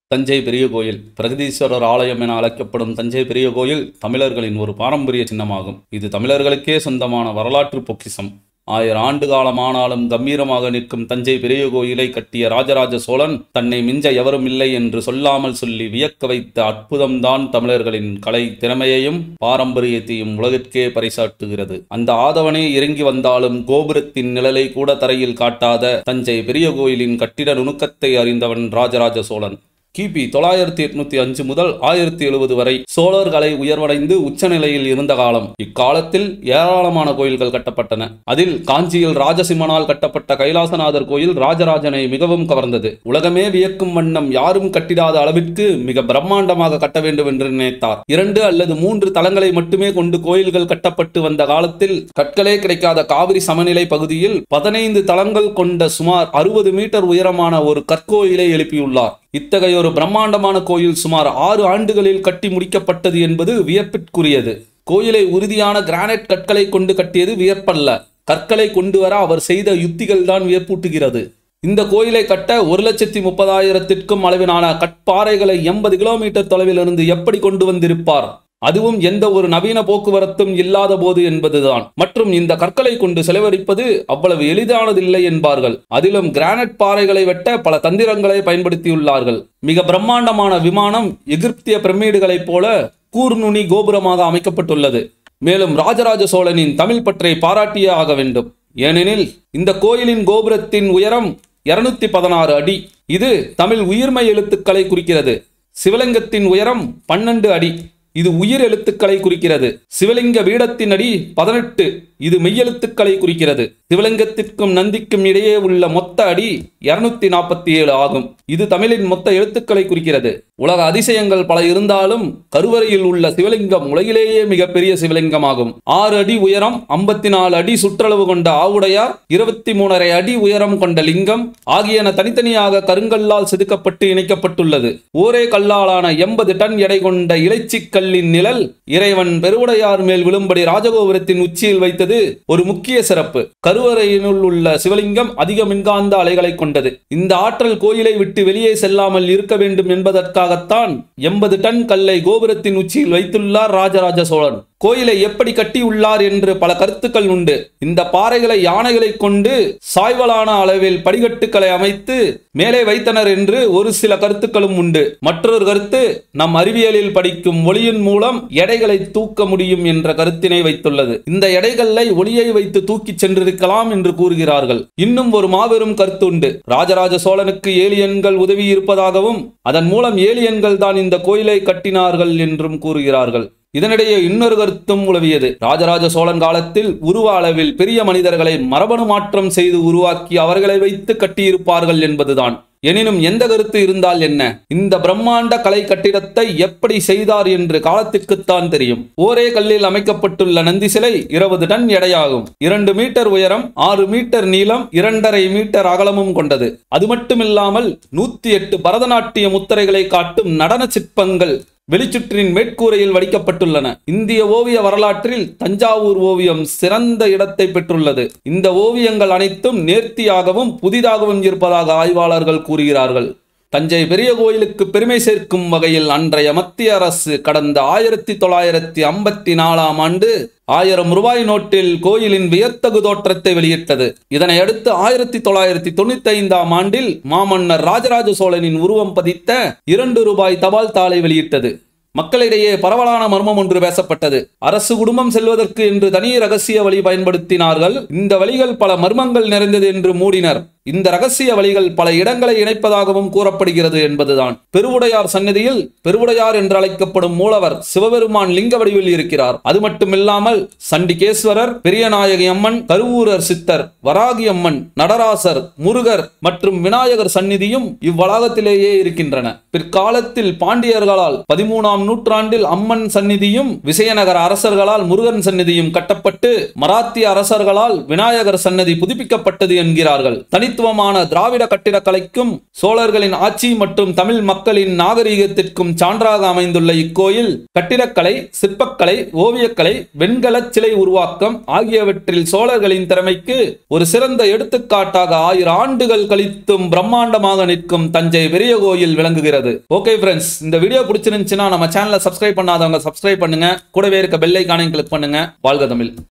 தஞ்சை பெரிய கோயில் பிரகதீஸ்வரர் ஆலயம் என அழைக்கப்படும் தஞ்சை பெரிய கோயில் தமிழர்களின் ஒரு பாரம்பரிய சின்னமாகும். இது தமிழர்களுக்கே சொந்தமான வரலாற்று பொக்கிஷம். 1000 ஆண்டு காலமானாலும் கம்பீரமாக நிற்கும் தஞ்சை பெரிய கோயிலை கட்டிய ராஜராஜ சோழன் தன்னை மிஞ்ச எவரும் இல்லை என்று சொல்லாமல் சொல்லி வியக்க வைத்த அற்புதம்தான் தமிழர்களின் கலை திறமையையும் பாரம்பரியத்தையும் உலகிற்கே பறைசாற்றுகிறது. அந்த ஆதவனே இறங்கி வந்தாலும் கோபுரத்தின் நிழலை கூட தரையில் காட்டாத தஞ்சை பெரிய கோயிலின் கட்டிட நுணுக்கத்தை அறிந்தவன் ராஜராஜ சோழன். கிபி 985 முதல் 1070 வரை சோழர் கலை உயர்வடைந்து உச்சநிலையில் இருந்த காலம். இக்காலத்தில் ஏராளமான கோயில்கள் கட்டப்பட்டன. அதில் காஞ்சியில் ராஜசிம்மனால் கட்டப்பட்ட கைலாசநாதர் கோயில் ராஜராஜனை மிகவும் கவர்ந்தது. உலகமே வியக்கும் வண்ணம் யாரும் கட்டிடாத அளவிற்கு மிக பிரம்மாண்டமாக கட்ட வேண்டும் என்று நினைத்தார். 2 அல்லது 3 தலங்களை மட்டுமே கொண்டு கோயில்கள் கட்டப்பட்டு வந்த காலத்தில் கற்களே கிடைக்காத காவிரி சமநிலை பகுதியில் 15 தலங்கள் கொண்ட சுமார் 60 மீட்டர் உயரமான ஒரு கற்கோயிலை எழுப்பியுள்ளார். இத்தகைய ஒரு பிரம்மாண்டமான கோயில் சுமார் 6 ஆண்டுகளில் கட்டி முடிக்கப்பட்டது என்பது வியப்பிற்குரியது. கோயிலை உறுதியான கிரானைட் கற்களை கொண்டு கட்டியது வியப்பல்ல, கற்களை கொண்டு வர அவர் செய்த யுத்திகள் தான் வியப்பூட்டுகிறது. இந்த கோயிலை கட்ட 1,30,000க்கும் அளவிலான கற்பாறைகளை 80 கிலோமீட்டர் தொலைவிலிருந்து எப்படி கொண்டு வந்திருப்பார்? அதுவும் எந்த ஒரு நவீன போக்குவரத்தும் இல்லாத போது என்பதுதான். மற்றும் இந்த கற்களை கொண்டு செலவழிப்பது அவ்வளவு எளிதானதில்லை என்பார்கள். அதிலும் கிரானைட் பாறைகளை வெட்ட பல தந்திரங்களை பயன்படுத்தியுள்ளார்கள். மிக பிரம்மாண்டமான விமானம் எகிப்திய பிரமிடுகளைப் போல கூர்நுனி கோபுரமாக அமைக்கப்பட்டுள்ளது. மேலும் ராஜராஜ சோழனின் தமிழ் பற்றை பாராட்டியே ஆக வேண்டும். ஏனெனில் இந்த கோயிலின் கோபுரத்தின் உயரம் 216 அடி. இது தமிழ் உயிர்மை எழுத்துக்களை குறிக்கிறது. சிவலிங்கத்தின் உயரம் 12 அடி. இது உயிர் எழுத்துக்களை குறிக்கிறது. சிவலிங்க பீடத்தின் அடி 18. இது மெய்யெழுத்துக்களை குறிக்கிறது. சிவலிங்கத்திற்கும் நந்திக்கும் இடையே உள்ள மொத்த அடி 247 ஆகும். இது தமிழின் மொத்த எழுத்துக்களை குறிக்கிறது. உலக அதிசயங்கள் பல இருந்தாலும் கருவறையில் உள்ள சிவலிங்கம் உலகிலேயே மிகப்பெரிய சிவலிங்கமாகும். 6 அடி உயரம், 54 அடி சுற்றளவு கொண்ட ஆவுடையார், 23.5 அடி உயரம் கொண்ட லிங்கம் ஆகியன தனித்தனியாக கருங்கல்லால் செதுக்கப்பட்டு இணைக்கப்பட்டுள்ளது. ஒரே கல்லாலான 80 டன் எடை கொண்ட இலைச்சிக்கல்லின் நிழல் இறைவன் பெருவுடையார் மேல் விழும்படி ராஜகோபுரத்தின் உச்சியில் வைத்தது ஒரு முக்கிய சிறப்பு. கருவறையினுள் உள்ள சிவலிங்கம் அதிக மின்காந்த அலைகளை கொண்டது. இந்த ஆற்றல் கோயிலை விட்டு வெளியே செல்லாமல் இருக்க வேண்டும் என்பதற்காகத்தான் 80 டன் கல்லை கோபுரத்தின் உச்சியில் வைத்துள்ளார் ராஜராஜ சோழன். கோயிலை எப்படி கட்டியுள்ளார் என்று பல கருத்துக்கள் உண்டு. இந்த பாறைகளை யானைகளை கொண்டு சாய்வலான அளவில் படிக்கட்டுகளை அமைத்து மேலே வைத்தனர் என்று ஒரு சில கருத்துக்களும் உண்டு. மற்றொரு கருத்து நம் அறிவியலில் படிக்கும் ஒளியின் மூலம் எடைகளை தூக்க முடியும் என்ற கருத்தினை வைத்துள்ளது. இந்த எடைகளை ஒளியை வைத்து தூக்கி சென்றிருக்கலாம் என்று கூறுகிறார்கள். இன்னும் ஒரு மாபெரும் கருத்து உண்டு. ராஜராஜ சோழனுக்கு ஏலியன்கள் உதவி இருப்பதாகவும் அதன் மூலம் ஏலியன்கள் தான் இந்த கோயிலை கட்டினார்கள் என்றும் கூறுகிறார்கள். இதனிடையே இன்னொரு கருத்தும் உலவியது. ராஜராஜ சோழன் காலத்தில் உருவ அளவில் பெரிய மனிதர்களை மரபணு மாற்றம் செய்து உருவாக்கி அவர்களை வைத்து கட்டியிருப்பார்கள் என்பதுதான். எனினும் எந்த கருத்து இருந்தால் என்ன, இந்த பிரம்மாண்ட கலை கட்டிடத்தை எப்படி செய்தார் என்று காலத்திற்குத்தான் தெரியும். ஒரே கல்லில் அமைக்கப்பட்டுள்ள நந்தி சிலை 20 டன் எடையாகும். 2 மீட்டர் உயரம், 6 மீட்டர் நீளம், 2.5 மீட்டர் அகலமும் கொண்டது. அது மட்டுமில்லாமல் 108 பரதநாட்டிய முத்திரைகளை காட்டும் நடன சிற்பங்கள் வெளிச்சுற்றின் மேற்கூரையில் வடிக்கப்பட்டுள்ளன. இந்திய ஓவிய வரலாற்றில் தஞ்சாவூர் ஓவியம் சிறந்த இடத்தை பெற்றுள்ளது. இந்த ஓவியங்கள் அனைத்தும் நேர்த்தியாகவும் புதிதாகவும் இருப்பதாக ஆய்வாளர்கள் கூறுகிறார்கள். தஞ்சை பெரிய கோயிலுக்கு பெருமை சேர்க்கும் வகையில் அன்றைய மத்திய அரசு கடந்த 1954ஆம் ஆண்டு 1000 ரூபாய் நோட்டில் கோயிலின் வியத்தகு தோற்றத்தை வெளியிட்டது. இதனை அடுத்து 1995ஆம் ஆண்டில் மாமன்னர் ராஜராஜ சோழனின் உருவம் பதித்த 2 ரூபாய் தபால் தாளை வெளியிட்டது. மக்களிடையே பரவலான மர்மம் ஒன்று பேசப்பட்டது. அரசு குடும்பம் செல்வதற்கு என்று தனி ரகசிய வழி பயன்படுத்தினார்கள். இந்த வழிகள் பல மர்மங்கள் நிறைந்தது என்று மூடினர். இந்த ரகசிய வழிகள் பல இடங்களை இணைப்பதாகவும் கூறப்படுகிறது என்பதுதான். பெருவுடையார் சன்னதியில் பெருவுடையார் என்று அழைக்கப்படும் மூலவர் சிவபெருமான் லிங்க வடிவில் இருக்கிறார். அது மட்டுமில்லாமல் சண்டிகேஸ்வரர், பெரியநாயகி அம்மன், கருவூரர் சித்தர், வராகி அம்மன், நடராசர், முருகர் மற்றும் விநாயகர் சந்நிதியும் இவ்வளாகத்திலேயே இருக்கின்றன. பிற்காலத்தில் பாண்டியர்களால் 13ஆம் நூற்றாண்டில் அம்மன் சந்நிதியும் விஜயநகர அரசர்களால் முருகன் சந்நிதியும் கட்டப்பட்டு மராத்திய அரசர்களால் விநாயகர் சன்னதி புதுப்பிக்கப்பட்டது என்கிறார்கள். தனித்துவமான திராவிட கட்டிடக்கலைக்கும் சோழர்களின் ஆட்சி மற்றும் தமிழ் மக்களின் நாகரிகத்திற்கும் சான்றாக அமைந்துள்ள இக்கோயில் கட்டிடக்கலை, சிற்பக்கலை, ஓவியக்கலை, வெண்கல சிலை உருவாக்கம் ஆகியவற்றில் சோழர்களின் திறமைக்கு ஒரு சிறந்த எடுத்துக்காட்டாக 1000 ஆண்டுகள் கழித்தும் பிரம்மாண்டமாக நிற்கும் தஞ்சை பெரிய கோயில் விளங்குகிறது. ஓகே ஃப்ரெண்ட்ஸ், இந்த வீடியோ பிடிச்சிருந்துச்சுன்னா நம்ம சேனலை சப்ஸ்கிரைப் பண்ணாதவங்க சப்ஸ்கிரைப் பண்ணுங்க. கூடவே இருக்க பெல் ஐகானையும் கிளிக் பண்ணுங்க. வாழ்க தமிழ்.